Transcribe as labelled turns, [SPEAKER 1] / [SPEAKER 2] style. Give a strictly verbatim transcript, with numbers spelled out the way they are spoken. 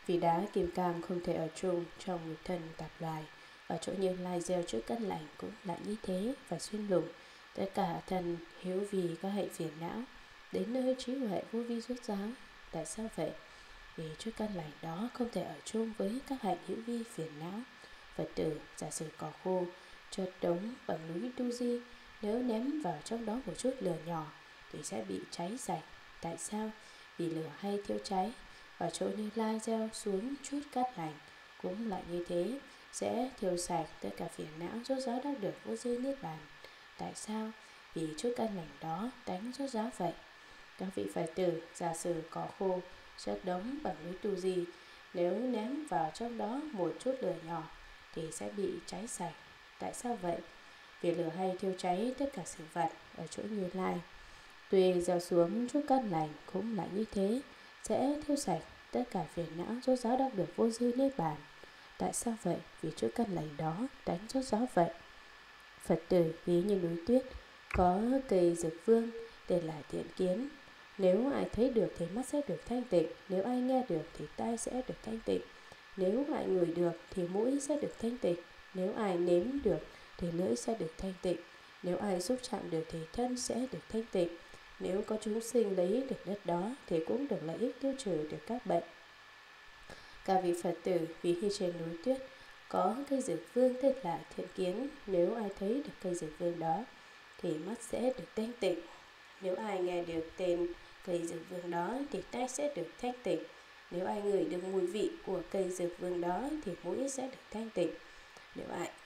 [SPEAKER 1] Vì đá kim cang không thể ở chung trong một thân tạp loài. Ở chỗ Như Lai gieo trước căn lành cũng lại như thế, và xuyên lùng tất cả thân hiếu vì các hệ phiền não đến nơi trí huệ vô vi rốt ráo. Tại sao vậy? Vì trước căn lành đó không thể ở chung với các hạnh hữu vi phiền não. Phật tử, giả sử cỏ khô chợt đống bằng núi tu di, nếu ném vào trong đó một chút lửa nhỏ thì sẽ bị cháy sạch. Tại sao? Vì lửa hay thiêu cháy. Ở chỗ Như Lai gieo xuống chút cát lành cũng lại như thế, sẽ thiêu sạch tất cả phiền não rốt ráo đắc được vô dư niết bàn. Tại sao? Vì chút căn lành đó đánh rốt ráo vậy. Các vị Phật tử, giả sử cỏ khô chất đống bằng núi tu di, nếu ném vào trong đó một chút lửa nhỏ thì sẽ bị cháy sạch. Tại sao vậy? Vì lửa hay thiêu cháy tất cả sự vật. Ở chỗ Như Lai tuy gieo xuống chút căn lành cũng lại như thế, sẽ thiêu sạch tất cả phiền não rốt ráo đắc được vô dư niết bàn. Tại sao vậy? Vì chút căn lành đó đánh rốt ráo vậy. Phật tử, ví như núi tuyết có cây dược vương tên là Thiện Kiến. Nếu ai thấy được thì mắt sẽ được thanh tịnh, nếu ai nghe được thì tai sẽ được thanh tịnh, nếu ai ngửi được thì mũi sẽ được thanh tịnh, nếu ai nếm được thì lưỡi sẽ được thanh tịnh, nếu ai xúc chạm được thì thân sẽ được thanh tịnh. Nếu có chúng sinh lấy được đất đó thì cũng được lợi ích tiêu trừ được các bệnh. Các vị Phật tử, ví như trên núi tuyết có cây dược vương tên là Thiện Kiến. Nếu ai thấy được cây dược vương đó thì mắt sẽ được thanh tịnh, nếu ai nghe được tên cây dược vương đó thì tai sẽ được thanh tịnh, nếu ai ngửi được mùi vị của cây dược vương đó thì mũi sẽ được thanh tịnh, nếu ai